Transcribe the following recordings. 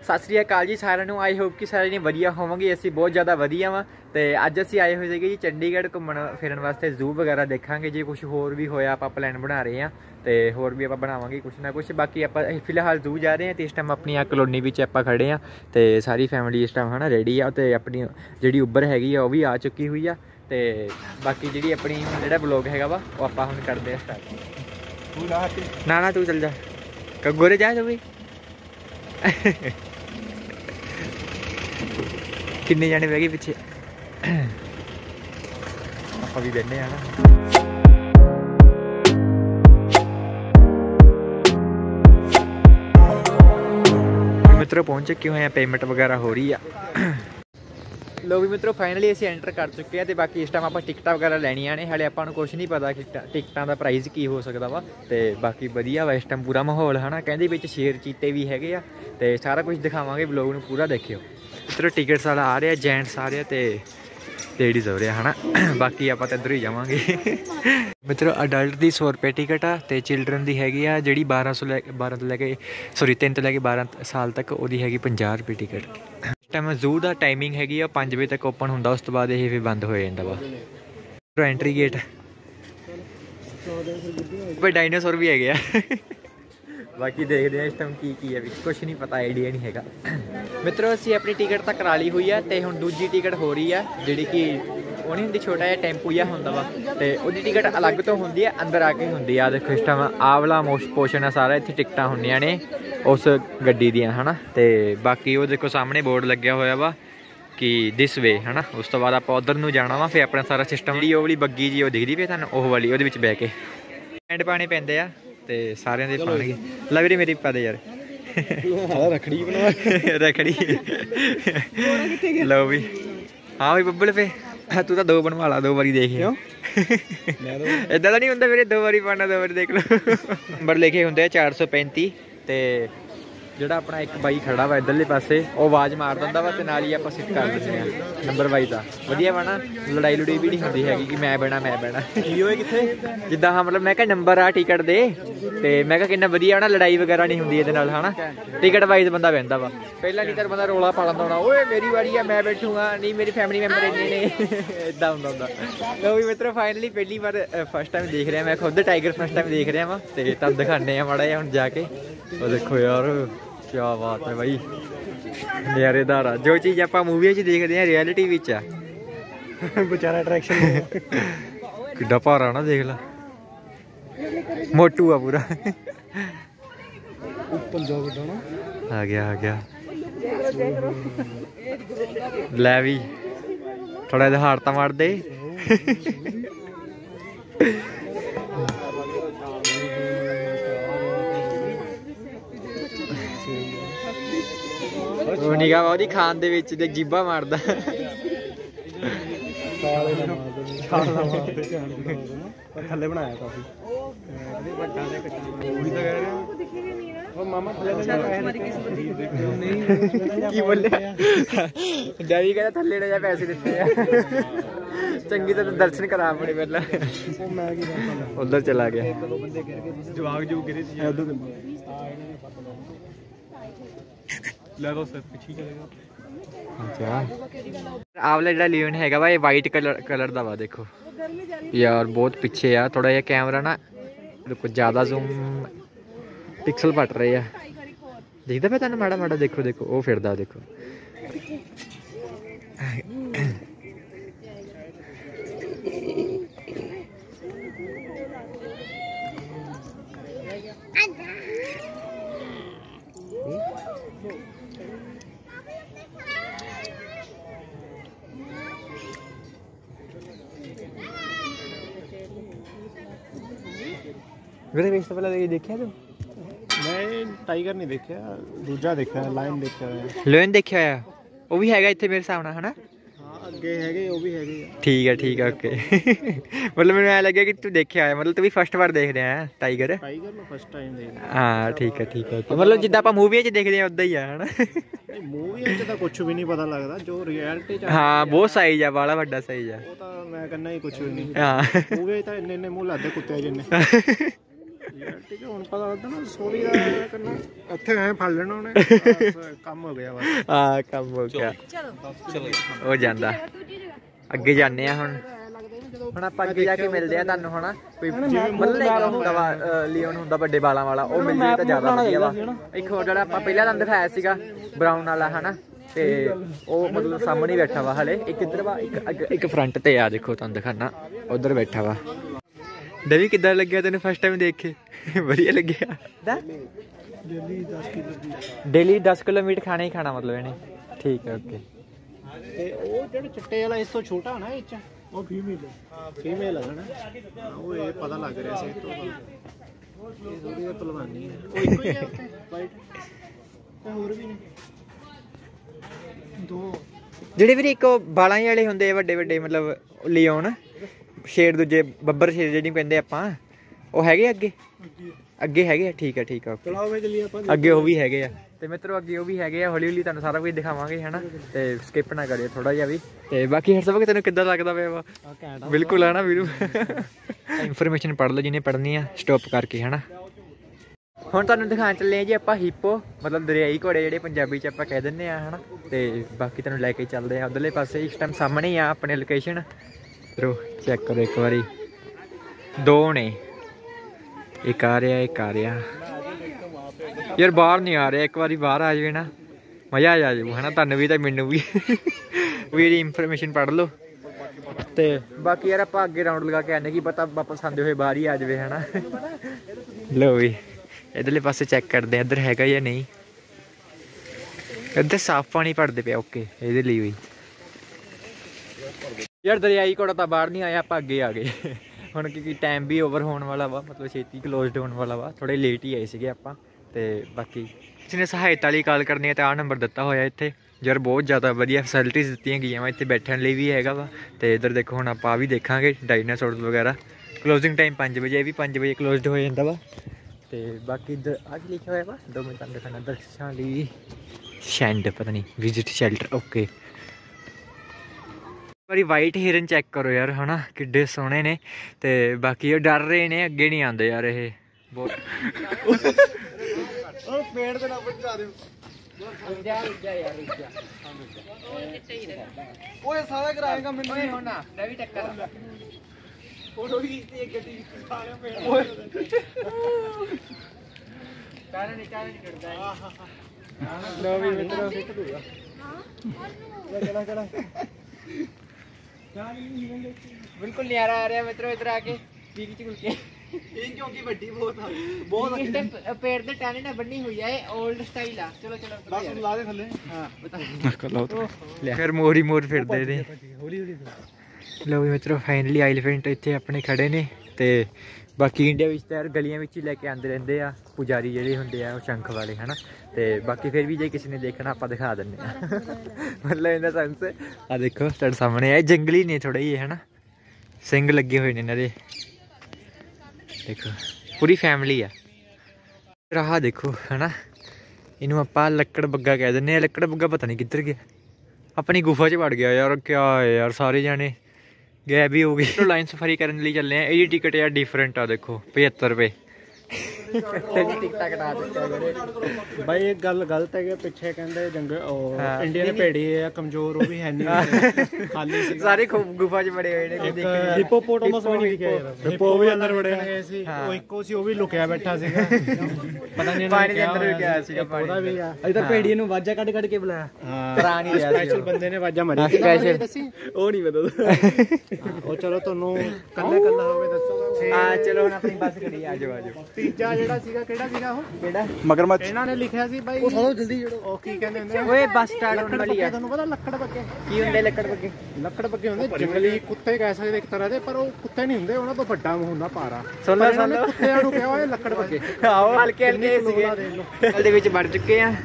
सत श्री अकाल जी सारिਆਂ ਨੂੰ। आई होप कि सारे ने वधिया होवोगे। असीं बहुत ज़्यादा वधिया वा ते अज असीं आए हुए थे जी चंडीगढ़ घूमन फिरन वास्ते, जू वगैरह देखांगे। जे कुछ होर भी होया आपां प्लैन बना रहे हैं तो होर भी आपां बनावांगे कुछ ना कुछ। बाकी आपां फिलहाल जू जा रहे हैं तो इस टाइम अपनी कलोनी विच आपां खड़े हैं तो सारी फैमिली इस टाइम है ना रेडी है। तो अपनी जिहड़ी उबर हैगी आ वो भी आ चुकी हुई है। तो बाकी जिहड़ी अपनी जिहड़ा ब्लॉग हैगा वा वो आपां हुण करदे आ स्टार्ट। ना तू चल जा गोरे जा तू भी। किन्ने जाने बह गए पिछे आप भी बहने ना। मित्रों पहुंच चुके हुए हैं, पेमेंट वगैरह हो रही है। लो भी मित्रों फाइनली असीं एंटर कर चुके हैं। तो बाकी इस टाइम आप टिकटा वगैरह लैनिया ने, हाले आपां नूं कुछ नहीं पता कि टिकटां दा प्राइस की हो सकता वा। तो बाकी वधिया वा इस टाइम पूरा माहौल है ना। कहंदे विच शेर चीते भी हैगे आ ते सारा कुछ दिखावांगे, ब्लॉग नूं पूरा देखियो। मित्रों टिकट्स वाला आ रहा, जेंट्स आ रहे ते लेडीज हो रहा है ना। बाकी आप इधर ही जावांगे। मित्रों अडल्ट की 100 रुपये टिकट आ ते चिल्ड्रन की हैगी आ जिहड़ी 12 तो लैके 3 तो लैके 12 साल तक वो हैगी 50 रुपये टिकट। इस टाइम जू का टाइमिंग हैगी 5 बजे तक ओपन होंदा, उस तो बाद ये फिर बंद हो जाता वा। एंट्री गेट कोई डायनासोर भी है। बाकी देखते हैं इस टाइम की है, कुछ नहीं पता, आइडिया नहीं हैगा। मित्रों असीं अपनी टिकट तो करा ली हुई है तो हुण दूजी टिकट हो रही है जिहड़ी कि वो नहीं होंदी, छोटा जिहा टैंपू जिहा हुंदा वा ते उहदी टिकट अलग तो होंदी है, अंदर आके होंदी आ। देखो इस टाइम आ वाला पोर्शन है सारा, इत्थे टिकटां हुंदियां ने उस गड्डी दियां है ना। तो बाकी वो देखो सामने बोर्ड लग्या होया वा कि दिस वे है ना। उस तो बाद आप उधर नूं जाना वा, फिर अपना सारा सिस्टम जी वो वाली बग्गी जी वो दिखदी पई तुहानूं, ओह वाली उहदे विच बैठ के हैंड पाने पैंदे आ ते सारिਆਂ ਦੇ ਪਾਣਗੇ। ਲੈ ਵੀਰੇ ਮੇਰੀ ਪਾ ਦੇ ਯਾਰ रखड़ी बना रखड़ी लो भी। हाँ भाई बब्बल पे तू तो 2 बनवा ला, 2 बारी देख इदा नहीं होंगे मेरे 2 बारी पाना 2 बारी देख लो। नंबर लिखे होंगे 435 ते ਜਿਹੜਾ ਆਪਣਾ ਇੱਕ ਬਾਈ ਖੜਾ ਵਾ ਇਧਰਲੇ ਪਾਸੇ ਉਹ ਆਵਾਜ਼ ਮਾਰ ਦਿੰਦਾ ਵਾ ਤੇ ਨਾਲ ਹੀ ਆਪਾਂ ਸਿੱਟ ਕਰ ਦਿੰਦੇ ਆ ਨੰਬਰ 22 ਦਾ। ਵਧੀਆ ਵਾ ਨਾ, ਲੜਾਈ ਲੜੂਈ ਵੀ ਨਹੀਂ ਹੁੰਦੀ ਹੈਗੀ ਕਿ ਮੈਂ ਬਹਿਣਾ ਕੀ ਹੋਏ ਕਿੱਥੇ ਜਿੱਦਾਂ। ਹਾਂ ਮਤਲਬ ਮੈਂ ਕਿਹਾ ਨੰਬਰ ਆ ਟਿਕਟ ਦੇ ਤੇ ਮੈਂ ਕਿਹਾ ਕਿੰਨਾ ਵਧੀਆ ਨਾ, ਲੜਾਈ ਵਗੈਰਾ ਨਹੀਂ ਹੁੰਦੀ ਇਹਦੇ ਨਾਲ ਹਨਾ। ਟਿਕਟ ਵਾਈਜ਼ ਬੰਦਾ ਬਹਿੰਦਾ ਵਾ। ਪਹਿਲਾਂ ਨਹੀਂ ਤਾਂ ਬੰਦਾ ਰੋਲਾ ਪਾ ਲੈਂਦਾ ਹੋਣਾ, ਓਏ ਮੇਰੀ ਵਾਰੀ ਆ ਮੈਂ ਬੈਠੂਗਾ, ਨਹੀਂ ਮੇਰੀ ਫੈਮਿਲੀ ਮੈਂਬਰ ਇੰਨੇ ਨੇ, ਇਦਾਂ ਹੁੰਦਾ। ਲੋ ਵੀ ਮਿੱਤਰੋ ਫਾਈਨਲੀ ਪਹਿਲੀ ਵਾਰ ਫਸਟ ਟਾਈਮ ਦੇਖ ਰਿਹਾ ਮੈਂ ਖੁਦ ਟਾਈਗਰ, ਫਸਟ ਟਾਈਮ ਦੇਖ ਰਿਹਾ ਵਾ ਤੇ ਤੁਹਾਨੂੰ ਦਿਖਾਉਂਦੇ ਆ ਮਾੜਾ ਜਿਹਾ ਹੁਣ ਜਾ ਕੇ। ਉਹ ਦੇਖੋ ਯਾਰ क्या बात है भाई, नज़ारेदार आ। जो चीज़ आप मूवी देखते हैं रियलिटी विच आ। बेचारा अट्रैक्शन किड्डा भारा ना, देख ला मोटू आ पूरा। आ गया लै भी थोड़ा जिहा हारता मार दे। निगाह ਉਹਦੀ ਖਾਨ ਦੇ ਵਿੱਚ ਤੇ ਜੀਬਾ ਮਾਰਦਾ। ਥੱਲੇ ਬਣਾਇਆ ਕਾਫੀ ਮਾਮਾ ਕੀ ਬੋਲਿਆ ਡੈਡੀ ਕਹਿੰਦਾ ਥੱਲੇ ਜਾ ਪੈਸੇ ਦਿੱਤੇ ਆ ਚੰਗੀ ਤਰ੍ਹਾਂ ਦਰਸ਼ਨ ਕਰਾ ਆਪਣੇ ਪਹਿਲਾਂ। ਉਧਰ ਚਲਾ ਗਿਆ ਜਵਾਗ ਜੋ ਗਿਰੇ ਸੀ ਉਧਰ आवला जो लियोन है वाइट कलर का वा। देखो यार बहुत पीछे आ, थोड़ा जहा कैमरा ना देखो ज्यादा जूम पिक्सल पट रहे हैं, दिखता पे तेन माड़ा माड़ा। देखो वो फिरदा देखो। वीरे वेच तो पहले देखिया तू? मैं टाइगर नहीं देखा, दूजा देखा लायन देखा है। लायन देखा है वो भी हैगा इत्थे मेरे सामने है ना। हाँ अगे हैगे वो भी हैगे। ठीक है ओके। मतलब मैंने ऐ लगे कि तू देखा है, मतलब तू भी फर्स्ट बार देख रहा है टाइगर मैं फर्स्ट टाइम देख रहा। हाँ ठीक है ओके। मतलब जिद्दां आपां मूवी च देखदे आ उदां ही है ना। मूवी च तां कुछ भी नहीं पता लगदा, जो रियलिटी च हाँ बहुत साइज है, बड़ा बड़ा साइज है। वो तां मैं कहना ही कुछ भी नहीं। हाँ मूवी च तां इन्ने मुंह लगदे कुत्ते जिन्ने। ਠੀਕ ਹੈ ਹੁਣ ਪਤਾ ਲੱਗਦਾ ਨਾ ਸੋਰੀ ਦਾ ਕਰਨਾ ਇੱਥੇ ਐ ਫੜ ਲੈਣਾ ਉਹਨੇ ਕੰਮ ਹੋ ਗਿਆ ਬਸ ਹਾਂ ਕੰਮ ਹੋ ਗਿਆ ਹੋ ਜਾਂਦਾ ਅੱਗੇ ਜਾਂਦੇ ਆ ਹੁਣ ਆਪਾਂ ਅੱਗੇ ਜਾ ਕੇ ਮਿਲਦੇ ਆ ਤੁਹਾਨੂੰ ਹੁਣ ਕੋਈ ਮਤਲਬ ਹੁੰਦਾ ਵਾ ਲੀਓਨ ਹੁੰਦਾ ਵੱਡੇ ਬਾਲਾਂ ਵਾਲਾ ਉਹ ਮਿਲ ਜੇ ਤਾਂ ਜ਼ਿਆਦਾ ਵਧੀਆ ਵਾ ਇੱਕ ਹੋਰ ਜਿਹੜਾ ਆਪਾਂ ਪਹਿਲਾਂ ਤੁਹਾਨੂੰ ਦਿਖਾਇਆ ਸੀਗਾ ਬਰਾਊਨ ਵਾਲਾ ਹਨਾ ਤੇ ਉਹ ਮਤਲਬ ਸਾਹਮਣੇ ਬੈਠਾ ਵਾ ਹਲੇ ਇੱਕ ਇੱਧਰ ਵਾ ਇੱਕ ਫਰੰਟ ਤੇ ਆ ਦੇਖੋ ਤੁਹਾਨੂੰ ਦਿਖਾਣਾ ਉਧਰ ਬੈਠਾ ਵਾ ਦੇਵੀ ਕਿੱਦਾਂ ਲੱਗਿਆ ਤੈਨੂੰ ਫਸਟ ਟਾਈਮ ਦੇਖ ਕੇ ਵਧੀਆ ਲੱਗਿਆ ਡੇਲੀ 10 ਕਿਲੋ ਮੀਟ ਖਾਣਾ ਹੀ ਖਾਣਾ ਮਤਲਬ ਇਹਨੇ ਠੀਕ ਹੈ ਓਕੇ ਤੇ ਉਹ ਜਿਹੜਾ ਚਿੱਟੇ ਵਾਲਾ ਇਸ ਤੋਂ ਛੋਟਾ ਨਾ ਇਹ ਚ ਉਹ ਫੀਮੇਲ ਹੈ ਨਾ ਉਹ ਇਹ ਪਤਾ ਲੱਗ ਰਿਹਾ ਸੀ ਤੋਂ ਇਹ ਥੋੜੀ ਜਿਹੀ ਪਹਿਲਵਾਨੀ ਹੈ ਉਹ ਇੱਕੋ ਹੀ ਹੈ ਉੱਤੇ ਵਾਈਟ ਤੇ ਹੋਰ ਵੀ ਨੇ ਦੋ ਜਿਹੜੇ ਵੀਰੇ ਇੱਕ ਬਾਲਾਂ ਵਾਲੇ ਹੁੰਦੇ ਵੱਡੇ ਵੱਡੇ ਮਤਲਬ ਲਿਓਨ ਸ਼ੇਰ ਦੂਜੇ ਬੱਬਰ ਸ਼ੇਰ ਜਿਹੜੀ ਕਹਿੰਦੇ ਆਪਾਂ ਉਹ ਹੈਗੇ ਅੱਗੇ ਹੈਗੇ ਆ ਠੀਕ ਆ ਅੱਗੇ ਉਹ ਵੀ ਹੈਗੇ ਆ ਤੇ ਮਿੱਤਰੋ ਅੱਗੇ ਉਹ ਵੀ ਹੈਗੇ ਆ ਹੌਲੀ ਹੌਲੀ ਤੁਹਾਨੂੰ ਸਾਰਾ ਕੁਝ ਦਿਖਾਵਾਂਗੇ ਹਨਾ ਤੇ ਸਕਿਪ ਨਾ ਕਰਿਓ ਥੋੜਾ ਜਿਹਾ ਵੀ ਤੇ ਬਾਕੀ ਹਰ ਸਭ ਤੈਨੂੰ ਕਿੱਦਾਂ ਲੱਗਦਾ ਪਿਆ ਵਾ ਬਿਲਕੁਲ ਹੈ ਨਾ ਵੀਰੂ ਇਨਫੋਰਮੇਸ਼ਨ ਪੜ੍ਹ ਲਓ ਜਿਹਨੇ ਪੜ੍ਹਨੀ ਆ ਸਟਾਪ ਕਰਕੇ ਹਨਾ ਹੁਣ ਤੁਹਾਨੂੰ ਦਿਖਾਉਣ ਚੱਲੇ ਆ ਜੀ ਆਪਾਂ ਹਿੱਪੋ ਮਤਲਬ ਦਰਿਆਈ ਘੋੜੇ ਜਿਹੜੇ ਪੰਜਾਬੀ ਚ ਆਪਾਂ ਕਹਿ ਦਿੰਦੇ ਆ ਹਨਾ ਤੇ ਬਾਕੀ ਤੁਹਾਨੂੰ ਲੈ ਕੇ ਚੱਲਦੇ ਆ ਉਧਰਲੇ ਪਾਸੇ ਇਸ ਟਾਈਮ ਸਾਹਮਣੇ ਹੀ ਆ ਆਪਣੇ ਲੋਕੇਸ਼ਨ ਕਰੋ ਚੈੱਕ ਕਰੋ ਇੱਕ ਵਾਰੀ ਦੋ ਨੇ ਇੱਕ ਆ ਰਿਹਾ ਯਾਰ ਬਾਹਰ ਨਹੀਂ ਆ ਰਿਹਾ ਇੱਕ ਵਾਰੀ ਬਾਹਰ ਆ ਜਾਵੇ ਨਾ ਮਜ਼ਾ ਆ ਜਾਊ ਹਨਾ ਤੁਹਾਨੂੰ ਵੀ ਤਾਂ ਮੈਨੂੰ ਵੀ ਇਹਦੀ ਇਨਫੋਰਮੇਸ਼ਨ ਪੜ੍ਹ ਲਓ ਤੇ ਬਾਕੀ ਯਾਰ ਆਪਾਂ ਅੱਗੇ ਰਾਊਂਡ ਲਗਾ ਕੇ ਆਨੇ ਕੀ ਪਤਾ ਵਾਪਸ ਆਉਂਦੇ ਹੋਏ ਬਾਹਰ ਹੀ ਆ ਜਾਵੇ ਹਨਾ ਲਓ ਵੀ ਇਧਰਲੇ ਪਾਸੇ ਚੈੱਕ ਕਰਦੇ ਆ ਇੱਧਰ ਹੈਗਾ ਜਾਂ ਨਹੀਂ ਇੱਧਰ ਸਾਫ਼ ਪਾਣੀ ਭਰਦੇ ਪਿਆ ਓਕੇ ਇਹਦੇ ਲਈ ਵੀ ਯਾਰ ਦਰਿਆਈ ਘੋੜਾ ਤਾਂ ਬਾਹਰ ਨਹੀਂ ਆਇਆ ਆਪਾਂ ਅੱਗੇ ਆ ਗਏ ਹੁਣ ਕਿਉਂਕਿ ਟਾਈਮ ਵੀ ਓਵਰ ਹੋਣ ਵਾਲਾ ਵਾ ਮਤਲਬ ਛੇਤੀ ਕਲੋਜ਼ਡ ਹੋਣ ਵਾਲਾ ਵਾ ਥੋੜੇ ਲੇਟ ਹੀ ਆਏ ਸੀਗੇ ਆਪਾਂ ਤੇ ਬਾਕੀ ਕਿਸੇ ਨੇ ਸਹਾਇਤਾ ਲਈ ਕਾਲ ਕਰਨੀ ਹੈ ਤਾਂ ਆਹ ਨੰਬਰ ਦਿੱਤਾ ਹੋਇਆ ਇੱਥੇ ਯਾਰ ਬਹੁਤ ਜ਼ਿਆਦਾ ਵਧੀਆ ਫੈਸਿਲਿਟੀਜ਼ ਦਿੱਤੀਆਂ ਗਈਆਂ ਵਾ ਇੱਥੇ ਬੈਠਣ ਲਈ ਵੀ ਹੈਗਾ ਵਾ ਤੇ ਇੱਧਰ ਦੇਖੋ ਹੁਣ ਆਪਾਂ ਵੀ ਦੇਖਾਂਗੇ ਡਾਇਨਾਸੌਰਸ ਵਗੈਰਾ ਕਲੋਜ਼ਿੰਗ ਟਾਈਮ 5 ਵਜੇ ਇਹ ਵੀ 5 ਵਜੇ ਕਲੋਜ਼ਡ ਹੋ ਜਾਂਦਾ ਵਾ ਤੇ ਬਾਕੀ ਇੱਧਰ ਆਹ ਕੀ ਲਿਖਿਆ ਹੋਇਆ ਵਾ 2 ਮਿੰਟ ਤੁਹਾਨੂੰ ਦਿਖਾਉਣਾ ਦਰਸ਼ਕਾਂ ਲਈ ਸ਼ੈਂਡ ਪਤਾ ਨਹੀਂ ਵਿਜ਼ਿਟ ਸ਼ੈਲਟਰ ਓਕੇ ਵਾਰੀ ਵਾਈਟ ਹਿਰਨ ਚੈੱਕ ਕਰੋ ਯਾਰ ਹਨਾ ਕਿੱਡੇ ਸੋਹਣੇ ਨੇ ਤੇ ਬਾਕੀ ਉਹ ਡਰ ਰਹੇ ਨੇ ਅੱਗੇ ਨਹੀਂ ਆਉਂਦੇ ਯਾਰ ਇਹ ਬਹੁਤ ਉਹ ਪੇੜ ਦੇ ਨਾਲ ਬਚਾ ਦਿਓ ਓਏ ਸਾਲਾ ਕਰਾਏਗਾ ਮੈਨੂੰ ਨਹੀਂ ਹੋਣਾ ਮੈਂ ਵੀ ਟੱਕਰ ਫੋਟੋ ਵੀ ਕੀਤੀ ਇੱਕ ਗੱਡੀ ਸਾਲਿਆਂ ਪੇੜ ਓਏ ਕਾਰਨ ਕਰਦਾ ਹੈ ਲੋ ਵੀ ਮਿੱਤਰੋ ਸਿੱਟ ਦੂਗਾ ਹਾਂ ਚਲਾ ਬਿਲਕੁਲ ਨਿਆਰਾ ਆ ਰਿਹਾ ਮਿੱਤਰੋ ਇਧਰ ਆ ਕੇ ਪੀਕ ਚ ਗੁਲਕੇ ਇਹ ਕਿਉਂਕਿ ਵੱਡੀ ਬਹੁਤ ਇਸ ਤੇ ਪੇੜ ਦੇ ਟਾਣੇ ਨਾਲ ਬੰਨੀ ਹੋਈ ਹੈ 올ਡ ਸਟਾਈਲ ਆ ਚਲੋ ਬਸ ਲਾ ਦੇ ਥੱਲੇ ਹਾਂ ਬਤਾ ਲਾਓ ਲੈ ਫਿਰ ਮੋਰ ਫਿਰਦੇ ਨੇ ਹੌਲੀ ਲਓ ਵੀ ਮਿੱਤਰੋ ਫਾਈਨਲੀ ਐਲੀਫੈਂਟ ਇੱਥੇ ਆਪਣੇ ਖੜੇ ਨੇ ਤੇ ਬਾਕੀ ਇੰਡੀਆ ਵਿੱਚ ਤਾਂ ਯਾਰ ਗਲੀਆਂ ਵਿੱਚ ਹੀ ਲੈ ਕੇ ਆਉਂਦੇ ਰਹਿੰਦੇ ਆ ਪੁਜਾਰੀ ਜਿਹੜੇ ਹੁੰਦੇ ਆ ਉਹ ਸ਼ੰਖ ਵਾਲੇ ਹਨਾ ਤੇ ਬਾਕੀ ਫਿਰ ਵੀ ਜੇ ਕਿਸੇ ਨੇ ਦੇਖਣਾ ਆਪਾਂ ਦਿਖਾ ਦਿੰਦੇ ਆ ਮਤਲਬ ਇਹਦਾ ਸੈਂਸ ਆ ਦੇਖੋ ਤੁਹਾਡੇ ਸਾਹਮਣੇ ਆ ਜੰਗਲੀ ਨੇ ਥੋੜਾ ਹੀ ਹਨਾ ਸਿੰਘ ਲੱਗੇ ਹੋਏ ਨੇ ਇਹਨਾਂ ਦੇ ਦੇਖੋ ਪੂਰੀ ਫੈਮਿਲੀ ਆ ਰਾਹ ਦੇਖੋ ਹਨਾ ਇਹਨੂੰ ਆਪਾਂ ਲੱਕੜ ਬੱਗਾ ਕਹਿ ਦਿੰਦੇ ਆ ਲੱਕੜ ਬੱਗਾ ਪਤਾ ਨਹੀਂ ਕਿੱਧਰ ਗਿਆ ਆਪਣੀ ਗੁਫਾ 'ਚ ਵੜ ਗਿਆ ਯਾਰ ਕਿਆ ਯਾਰ ਸਾਰੇ ਜਾਣੇ ਗੈਪ ਵੀ ਹੋ ਗਈ ਲਾਈਨ ਸਫਾਰੀ ਕਰਨ ਲਈ ਚੱਲੇ ਆ ਇਹਦੀ ਟਿਕਟ ਯਾਰ ਡਿਫਰੈਂਟ ਆ ਦੇਖੋ 75 ਰੁਪਏ ਟਿਕਟਾਂ ਕਟਾ ਦਿੱਤੀਆਂ ਬਾਈ ਇਹ ਗੱਲ ਗਲਤ ਹੈ ਕਿ ਪਿੱਛੇ ਕਹਿੰਦੇ ਜੰਗਲ ਇੰਡੀਆ ਦੇ ਭੇੜੀ ਆ ਕਮਜ਼ੋਰ ਉਹ ਵੀ ਹੈ ਨਹੀਂ ਖਾਲੀ ਸੀ ਸਾਰੇ ਗੁਫਾ 'ਚ ਬੜੇ ਹੋਏ ਨੇ ਹਿਪੋਪੋਟਾਮਸ ਵੀ ਨਹੀਂ ਦਿਖਿਆ ਯਾਰ ਹਿਪੋ ਵੀ ਅੰਦਰ ਵੜੇ ਗਏ ਸੀ ਉਹ ਇੱਕੋ ਸੀ ਉਹ ਵੀ ਲੁਕਿਆ ਬੈਠਾ ਸੀਗਾ ਪਤਾ ਨਹੀਂ ਪਾਣੀ ਦੇ ਅੰਦਰ ਵੀ ਗਿਆ ਸੀਗਾ ਉਹਦਾ ਵੀ ਆ ਇਧਰ ਭੇੜੀਏ ਨੂੰ ਵਾਜਾ ਕੱਢ ਕੇ ਬੁਲਾਇਆ ਹਾਂ ਸਪੈਸ਼ਲ ਬੰਦੇ ਨੇ ਵਾਜਾ ਮਾਰੀ ਸਪੈਸ਼ਲ ਉਹ ਨਹੀਂ ਪਤਾ ਉਹ ਚਲੋ ਤੁਹਾਨੂੰ ਕੱਲਾ ਹੋਵੇ ਦੱਸੋਗਾ ਹਾਂ ਚਲੋ ਹੁਣ ਆਪਣੀ ਬੱਸ ਖੜੀ ਆ ਜਾਓ ਤੀਜਾ ਜਿਹੜਾ ਸੀਗਾ ਕਿਹੜਾ ਸੀਗਾ ਉਹ ਕਿਹੜਾ ਮਗਰਮੱਛ ਇਹਨਾਂ ਨੇ ਲਿਖਿਆ ਸੀ ਬਾਈ ਉਹ ਥੋੜਾ ਜਲਦੀ ਜਿਹੜਾ ਉਹ ਕੀ ਕਹਿੰਦੇ ਹੁੰਦੇ ਓਏ ਬੱਸ ਸਟਾਰਟ ਹੋਣ ਵਾਲੀ ਆ ਤੁਹਾਨੂੰ ਪਤਾ ਲੱਕੜ ਬੱਗੇ ਕੀ ਹੁੰਦੇ ਲੱਕੜ ਬੱਗੇ ਹੁੰਦੇ ਜੰਗਲੀ ਕੁੱਤੇ ਕਹਿ ਸਕਦੇ ਇੱਕ ਤਰ੍ਹਾਂ ਦੇ ਪਰ ਉਹ ਕੁੱਤੇ ਨਹੀਂ ਹੁੰਦੇ ਉਹਨਾਂ ਤੋਂ ਵੱਡਾ ਹੁੰਦਾ ਪਾਰਾ ਸੁਣ ਕੁੱਤਿਆਂ ਨੂੰ ਕਿਹਾ ਹੋਇਆ ਲੱਕੜ ਬੱਗੇ ਆਓ ਹਲਕੇ ਸੀਗੇ ਦੇ ਵਿੱਚ ਵੜ ਚੁੱਕੇ ਆ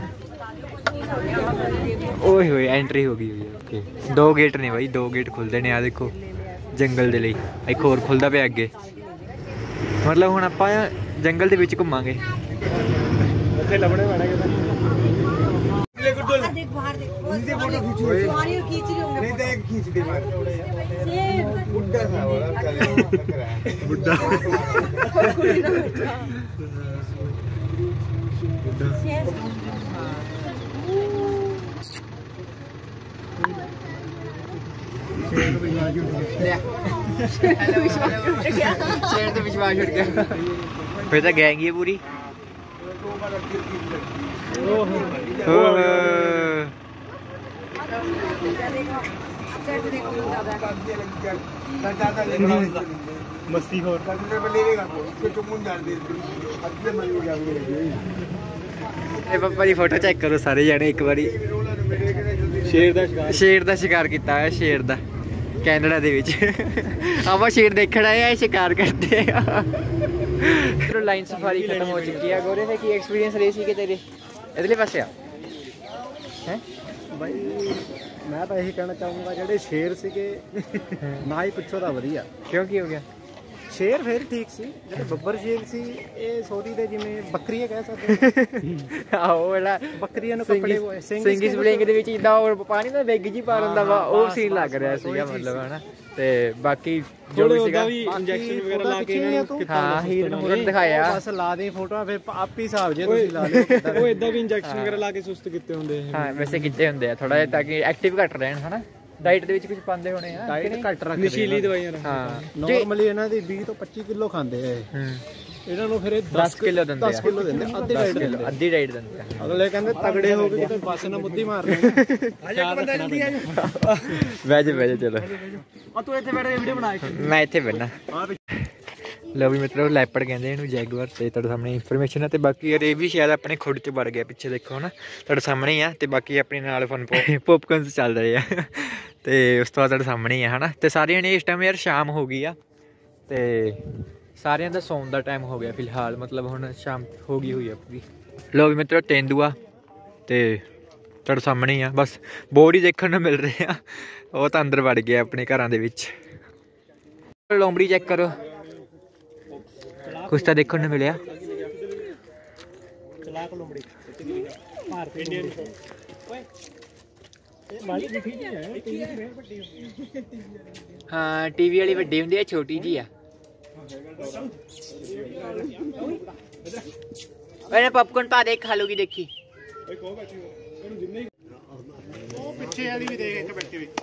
ਓਏ ਹੋਏ ਐਂਟਰੀ ਹੋ ਗਈ ਹੋਈ ਓਕੇ 2 ਗੇਟ ਨੇ ਬਾਈ 2 ਗੇਟ ਖੁੱਲਦੇ ਨੇ ਆ ਦੇਖੋ ਜੰਗਲ ਦੇ ਲਈ ਇੱਕ ਹੋਰ ਖੁੱਲਦਾ ਪਿਆ ਅੱਗੇ ਮਤਲਬ ਹੁਣ ਆਪਾਂ ਜੰਗਲ ਦੇ ਵਿੱਚ ਘੁੰਮਾਂਗੇ ਉੱਥੇ ਲੱਭਣੇ ਪੈਣਾ ਕਿਤੇ बाहर देखो तुम्हारी खींच रही होंगे नहीं देख खींच दे बुड्ढा था बुड्ढा शेर तो विश्वास उठ गया फिर तो गैंग ही है पूरी मस्ती हो पापा की फोटो चेक करो सारे जाने एक बारी शेर दा शिकार किया है शेर दा कैनेडा दे विच ਆਪਾਂ शेर देखण आए हैं शिकार करते हैं लाइन सफारी खत्म हो चुकी है गोरे ने की एक्सपीरियंस रही सी कि तेरे इधरले पासे आ हैं भाई मैं तो यही कहना चाहूँगा ਜਿਹੜੇ शेर ਸੀਗੇ ਨਾ ਹੀ ਪੁੱਛੋ ਤਾਂ ਵਧੀਆ क्यों की हो गया शेर फिर ठीक सी ਜਿਹੜੇ ਬੱਬਰ ਸ਼ੇਰ ਸੀ ਇਹ ਸੋਰੀ ਦੇ ਜਿਵੇਂ ਬੱਕਰੀਆਂ ਕਹਿ ਸਕਦੇ ਆਹੋ ਵਾਲਾ ਬੱਕਰੀਆਂ ਨੂੰ ਕੱਪੜੇ ਸਿੰਗੀ ਸਪਲਿੰਗ ਦੇ ਵਿੱਚ ਇਦਾਂ ਹੋਰ ਪਾਣੀ ਦਾ ਵਿਗ ਜੀ ਪਾ ਲੈਂਦਾ ਵਾ ਉਹ ਸੀਨ ਲੱਗ ਰਿਹਾ ਸੀਗਾ ਮਤਲਬ ਹਨਾ ਤੇ ਬਾਕੀ ਜੋ ਵੀ ਸੀਗਾ ਇੰਜੈਕਸ਼ਨ ਵਗੈਰਾ ਲਾ ਕੇ ਹਾਂ ਹੀਰ ਨੂੰ ਮੁਰਨ ਦਿਖਾਇਆ ਬਸ ਲਾ ਦੇ ਫੋਟੋਆਂ ਫਿਰ ਆਪ ਹੀ ਹਿਸਾਬ ਜੇ ਤੁਸੀਂ ਲਾ ਲਿਓ ਉਹ ਇਦਾਂ ਵੀ ਇੰਜੈਕਸ਼ਨ ਵਗੈਰਾ ਲਾ ਕੇ ਸੁਸਤ ਕੀਤੇ ਹੁੰਦੇ ਹਾਂ ਵੈਸੇ ਕੀਤੇ ਹੁੰਦੇ ਆ ਥੋੜਾ ਜਿਹਾ ਤਾਂ ਕਿ ਐਕਟਿਵ ਘੱਟ ਰਹਿਣ ਹਨਾ ਡਾਈਟ ਦੇ ਵਿੱਚ ਕੁਝ ਪਾਉਂਦੇ ਹੋਣੇ ਆ ਡਾਈਟ ਘੱਟ ਰੱਖਦੇ ਨਸ਼ੀਲੀ ਦਵਾਈਆਂ ਹਾਂ ਨਾਰਮਲੀ ਇਹਨਾਂ ਦੀ 20 ਤੋਂ 25 ਕਿਲੋ ਖਾਂਦੇ ਆ ਇਹਨਾਂ ਨੂੰ ਫਿਰ 10 ਕਿਲੋ ਦਿੰਦੇ ਆ 10 ਕਿਲੋ ਦਿੰਦੇ ਅੱਧੀ ਡਾਈਟ ਦਿੰਦੇ ਆ ਅਗਲੇ ਕਹਿੰਦੇ ਤਗੜੇ ਹੋ ਕੇ ਕਿਤੇ ਬੱਸ ਨਾਲ ਮੁੱਦੀ ਮਾਰ ਰਹੇ ਵੈਜ ਚਲੋ ਆ ਤੂੰ ਇੱਥੇ ਬੈਠ ਕੇ ਵੀਡੀਓ ਬਣਾ ਮੈਂ ਇੱਥੇ ਬੈਠਣਾ ਲਓ ਵੀ ਮਤਲਬ ਲੈਪੜ ਕਹਿੰਦੇ ਇਹਨੂੰ ਜੈਗੁਆਰ ਤੇ ਤੁਹਾਡੇ ਸਾਹਮਣੇ ਇਨਫੋਰਮੇਸ਼ਨ ਹੈ ਤੇ ਬਾਕੀ ਯਾਰ ਇਹ ਵੀ ਸ਼ਾਇਦ ਆਪਣੇ ਖੁੱਡ ਚ ਵੜ ਗਿਆ ਪਿੱਛੇ ਦੇਖੋ ਨਾ ਤੁਹਾਡੇ ਸਾਹਮਣੇ ਹੀ ਆ ਤੇ ਬਾਕੀ ਆਪਣੇ ਨਾਲ ਫਨ ਪੌਪਕੌਰਨਸ ਚੱਲ ਰਹੇ ਆ ਤੇ ਉਸ ਤੋਂ ਬਾਅਦ ਤੁਹਾਡੇ ਸਾਹਮਣੇ ਹੀ ਆ ਹਨਾ ਤੇ ਸਾਰਿਆਂ ਨੇ ਇਸ ਟਾਈਮ ਯਾਰ ਸ਼ਾਮ ਹੋ ਗਈ ਆ ਤੇ ਸਾਰਿਆਂ ਦਾ ਸੌਣ ਦਾ ਟਾਈਮ ਹੋ ਗਿਆ ਫਿਲਹਾਲ ਮਤਲਬ ਹੁਣ ਸ਼ਾਮ ਹੋ ਗਈ ਹੋਈ ਆ ਪੂਰੀ ਲਓ ਵੀ ਮਿੱਤਰੋ ਤੇਂਦੂਆ ਤੇ ਤੁਹਾਡੇ ਸਾਹਮਣੇ ਹੀ ਆ ਬਸ ਬੋਰਡ ਹੀ ਦੇਖਣ ਨੂੰ ਮਿਲ ਰਹੇ ਆ ਉਹ ਤਾਂ ਅੰਦਰ ਵੜ ਗਿਆ ਆਪਣੇ ਘਰਾਂ ਦੇ ਵਿੱਚ ਲੋਮੜੀ ਚੈੱਕ ਕਰੋ ਕੁਛ ਤਾਂ ਦੇਖਣ ਨੂੰ ਮਿਲਿਆ ਹਾਂ ਟੀਵੀ ਵਾਲੀ ਵੱਡੀ ਹੁੰਦੀ ਹੈ ਛੋਟੀ ਜੀ ਆ ਉਹਨੇ ਪੌਪਕੌਰਨ ਪਾ ਦੇ ਖਾ ਲੂਗੀ ਦੇਖੀ ਪਿੱਛੇ ਵਾਲੀ ਵੀ ਦੇਖ ਇੱਕ ਬੈਠੀ ਵੀ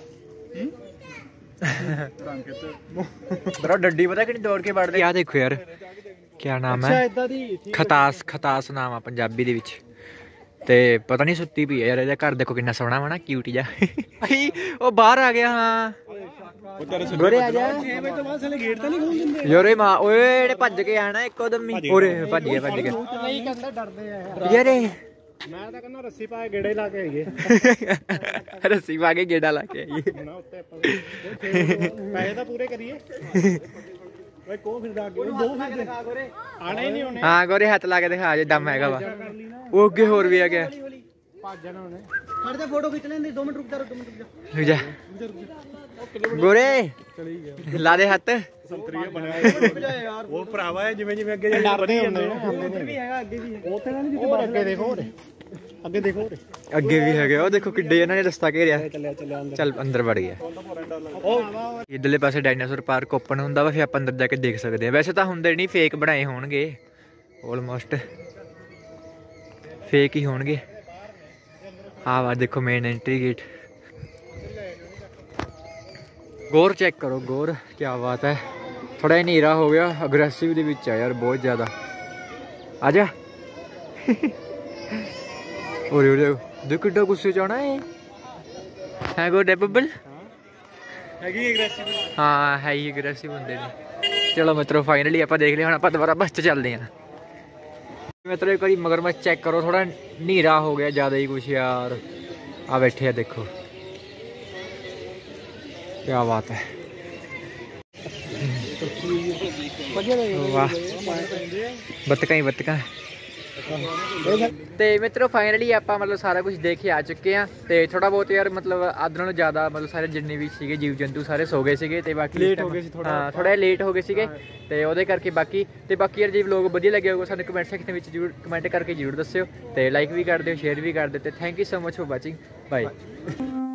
ਬਰੋ ਡੱਡੀ ਪਤਾ ਕਿੰਨੀ ਦੌੜ ਕੇ ਵੜਦੇ ਆ ਦੇਖੋ ਯਾਰ ਕਿਆ ਨਾਮ ਹੈ ਖਤਾਸ ਨਾਮ ਆ ਪੰਜਾਬੀ ਦੇ ਵਿੱਚ ਤੇ ਪਤਾ ਨਹੀਂ ਸੁੱਤੀ ਪਈ ਹੈ ਯਾਰ ਇਹਦਾ ਘਰ ਦੇਖੋ ਕਿੰਨਾ ਸੋਹਣਾ ਵਾ ਨਾ ਕਿਊਟ ਜਿਹਾ ਉਹ ਬਾਹਰ ਆ ਗਿਆ ਹਾਂ ਗੋਰੇ ਆ ਜਾ 6 ਵਜੇ ਤੋਂ ਬਾਅਦ ਸਾਲੇ ਗੇਟ ਤਾਂ ਨਹੀਂ ਖੋਲ ਦਿੰਦੇ ਯਾਰੇ ਮਾਂ ਓਏ ਇਹਨੇ ਭੱਜ ਕੇ ਆਣਾ ਇੱਕੋ ਦਮ ਹੀ ਓਰੇ ਭੱਜ ਗਿਆ ਨਹੀਂ ਕਹਿੰਦਾ ਡਰਦੇ ਆ ਯਾਰੇ ਮੈਂ ਤਾਂ ਕਹਿੰਦਾ ਰੱਸੀ ਪਾ ਕੇ ਗੇੜੇ ਲਾ ਕੇ ਆਈਏ ਰੱਸੀ ਪਾ ਕੇ ਗੇੜਾ ਲਾ ਕੇ ਆਈਏ ਨਾ ਉੱਤੇ ਆਪਾਂ ਪੈਸੇ ਤਾਂ ਪੂਰੇ ਕਰੀਏ ਓਏ ਕੋ ਫਿਰ ਦਾ ਅੱਗੇ ਦੋ ਫਿਰ ਦਿਖਾ ਗੋਰੇ ਆਣਾ ਹੀ ਨਹੀਂ ਉਹਨੇ ਹਾਂ ਗੋਰੇ ਹੱਥ ਲਾ ਕੇ ਦਿਖਾ ਜੇ ਦਮ ਹੈਗਾ ਵਾ ਉਹ ਅੱਗੇ ਹੋਰ ਵੀ ਆ ਗਿਆ ਭੱਜ ਜਾਣਾ ਉਹਨੇ ਖੜ ਜਾ ਫੋਟੋ ਖਿੱਚ ਲੈਂਦੇ 2 ਮਿੰਟ ਰੁਕ ਜਾ ਗੋਰੇ ਲਾ ਦੇ ਹੱਥ ਸੰਤਰੀਆ ਬਣਿਆ ਯਾਰ ਉਹ ਭਰਾਵਾ ਜਿਵੇਂ ਜਿਵੇਂ ਅੱਗੇ ਡਰਦੇ ਹੁੰਦੇ ਉੱਧਰ ਵੀ ਹੈਗਾ ਅੱਗੇ ਵੀ ਉੱਥੇ ਨਾਲ ਜਿੱਥੇ ਬਾਹਰ ਅੱਗੇ ਦੇਖੋ ਅੱਗੇ ਦੇਖੋ ਅੱਗੇ ਵੀ ਹੈਗੇ ਉਹ ਦੇਖੋ ਕਿੱਡੇ ਇਹਨਾਂ ਨੇ ਰਸਤਾ ਘੇਰਿਆ ਚੱਲ ਅੰਦਰ ਵੜ ਗਿਆ ਇਧਰਲੇ ਪਾਸੇ ਡਾਇਨਾਸੌਰ ਪਾਰਕ ਓਪਨ ਹੁੰਦਾ ਵਾ ਫਿਰ ਆਪਾਂ ਅੰਦਰ ਜਾ ਕੇ ਦੇਖ ਸਕਦੇ ਆ ਵੈਸੇ ਤਾਂ ਹੁੰਦੇ ਨਹੀਂ ਫੇਕ ਬਣਾਏ ਹੋਣਗੇ ਆਲਮੋਸਟ ਫੇਕ ਹੀ ਹੋਣਗੇ ਆ ਵਾ ਦੇਖੋ ਮੇਨ ਐਂਟਰੀ ਗੇਟ ਗੌਰ ਚੈੱਕ ਕਰੋ ਗੌਰ ਕੀ ਬਾਤ ਹੈ ਥੋੜਾ ਜਿਹਾ ਹਨੇਰਾ ਹੋ ਗਿਆ ਅਗਰੈਸਿਵ ਦੇ ਵਿੱਚ ਆ ਯਾਰ ਬਹੁਤ ਜ਼ਿਆਦਾ ਆ ਜਾ ਓਰੇ ਦੇਖ ਕਿੱਡਾ ਗੁੱਸੇ ਚ ਆਉਣਾ ਹੈ ਗੋਡੇ ਬੱਬਲ ਹੈਗੀ ਐਗਰੈਸਿਵ ਹਾਂ ਹੈ ਹੀ ਐਗਰੈਸਿਵ ਹੁੰਦੇ ਨੇ ਚਲੋ ਮਿੱਤਰੋ ਫਾਈਨਲੀ ਆਪਾਂ ਦੇਖ ਲਿਆ ਹੁਣ ਆਪਾਂ ਦੁਬਾਰਾ ਬੱਸ 'ਚ ਚੱਲਦੇ ਹਾਂ ਮਿੱਤਰੋ ਇੱਕ ਵਾਰੀ ਮਗਰਮੱਛ ਚੈੱਕ ਕਰੋ ਥੋੜਾ ਹਨੇਰਾ ਹੋ ਗਿਆ ਜ਼ਿਆਦਾ ਹੀ ਕੁਛ ਯਾਰ ਆ ਬੈਠੇ ਆ ਦੇਖੋ ਕੀ ਬਾਤ ਹੈ ਵਾਹ ਬੱਤਕਾਂ ਹੀ ਬੱਤਕਾਂ ਤੇ ਮਿੱਤਰੋ ਫਾਈਨਲੀ ਆਪਾਂ ਮਤਲਬ ਸਾਰਾ ਕੁਝ ਦੇਖ ਕੇ ਆ ਚੁੱਕੇ ਆ ਤੇ ਥੋੜਾ ਬਹੁਤ ਯਾਰ ਮਤਲਬ ਅੱਧ ਨਾਲੋਂ ਜ਼ਿਆਦਾ ਮਤਲਬ ਸਾਰੇ ਜਿੰਨੇ ਵੀ ਸੀਗੇ ਜੀਵ ਜੰਤੂ ਸਾਰੇ ਸੋ ਗਏ ਸੀਗੇ ਤੇ ਬਾਕੀ ਲੇਟ ਹੋ ਗਏ ਸੀ ਥੋੜਾ ਲੇਟ ਹੋ ਗਏ ਸੀਗੇ ਤੇ ਉਹਦੇ ਕਰਕੇ ਬਾਕੀ ਯਾਰ ਜੇ ਵਲੋਗ ਵਧੀਆ ਲੱਗਿਆ ਹੋਊਗਾ ਸਾਨੂੰ ਕਮੈਂਟ ਸੈਕਸ਼ਨ ਵਿੱਚ ਜਰੂਰ ਕਮੈਂਟ ਕਰਕੇ ਜਰੂਰ ਦੱਸਿਓ ਤੇ ਲਾਈਕ ਵੀ ਕਰ ਦਿਓ ਸ਼ੇਅਰ ਵੀ ਕਰ ਦਿਓ ਤੇ thank you so much for watching bye.